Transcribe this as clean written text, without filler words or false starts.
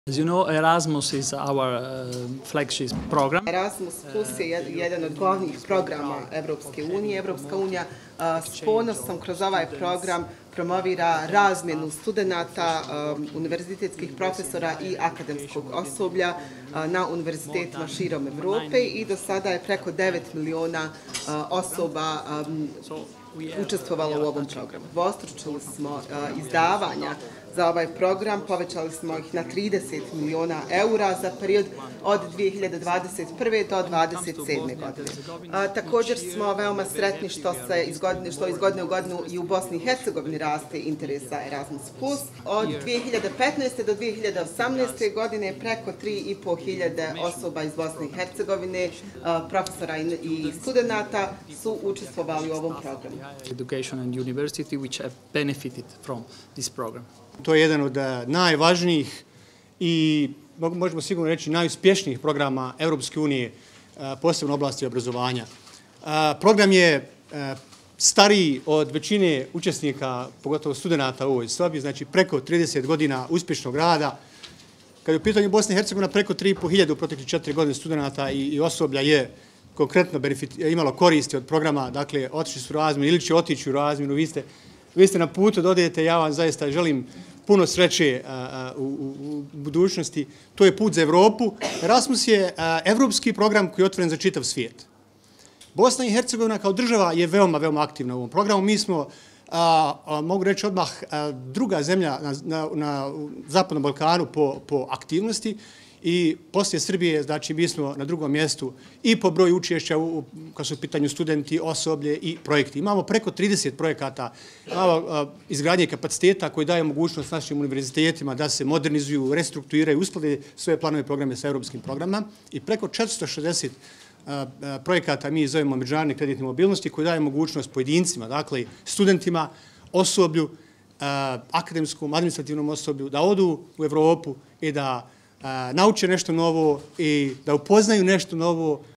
As you know, Erasmus is our flagship program. Erasmus Plus je jedan od glavnih programa Evropske unije. Evropska unija s ponosom kroz ovaj program promovira razmjenu studenata, univerzitetskih profesora i akademskog osoblja na univerzitetima širom Evrope i do sada je preko 9 miliona osoba učestvovalo u ovom programu. Dvostručili smo izdavanja za ovaj program, povećali smo ih na 30 miliona eura za period od 2021. do 2027. godine. Također smo veoma sretni što iz godine u godinu i u Bosni i Hercegovini raste interes za Erasmus+. Od 2015. do 2018. godine preko 3.500 osoba iz Bosne i Hercegovine, profesora i studenata su učestvovali u ovom programu. Education and university which have benefited from this program. To je jedan od najvažnijih i možemo sigurno reći najuspješnijih programa Europske unije, posebno u oblasti obrazovanja. Program je stariji od većine učesnika, pogotovo studenata u ovoj sobi, znači preko 30 godina uspješnog rada. Kad je u pitanju Bosne i Hercegovina, preko 3.500 u proteklih 4 godine studenata i osoblja je konkretno imalo koristi od programa, dakle, otišli su u razmjenu ili će otići u razmjenu. Vi ste na putu da odete, ja vam zaista želim puno sreće u budućnosti. To je put za Evropu. Erasmus je evropski program koji je otvoren za čitav svijet. Bosna i Hercegovina kao država je veoma, veoma aktivna u ovom programu. Mi smo, mogu reći odmah, druga zemlja na Zapadnom Balkanu po aktivnosti i poslije Srbije, znači mi smo na drugom mjestu i po broju učešća kad su u pitanju studenti, osoblje i projekti. Imamo preko 30 projekata izgradnje kapaciteta koji daje mogućnost našim univerzitetima da se modernizuju, restrukturiraju, usklade svoje planove i programe sa europskim programama i preko 460 projekata mi zovemo međunarodne kreditne mobilnosti koji daje mogućnost pojedincima, dakle studentima, osoblju, akademskom, administrativnom osoblju da odu u Evropu i da nauče nešto novo i da upoznaju nešto novo